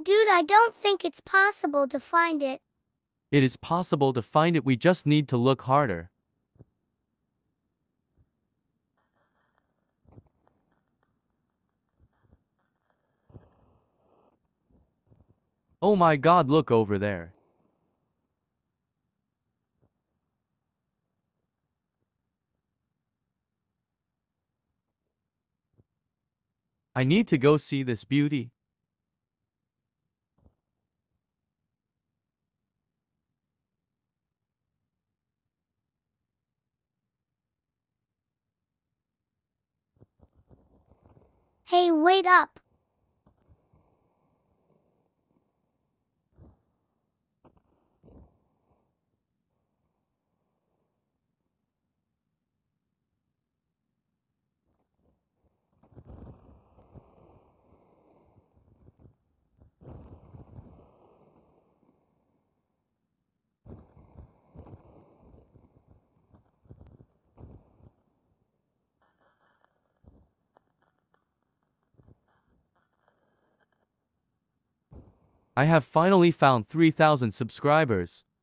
Dude, I don't think it's possible to find it. It is possible to find it, we just need to look harder. Oh my god, look over there. I need to go see this beauty. Hey, wait up. I have finally found 3,000 subscribers.